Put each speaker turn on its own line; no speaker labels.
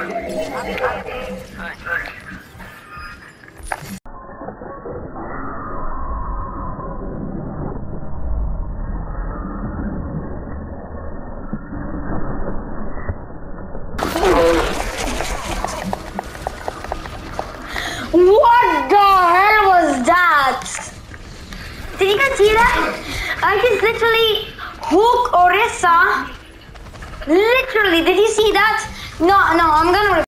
What the hell was that? Did you guys see that? I just literally hook Orisa. Literally, did you see that? No, I'm gonna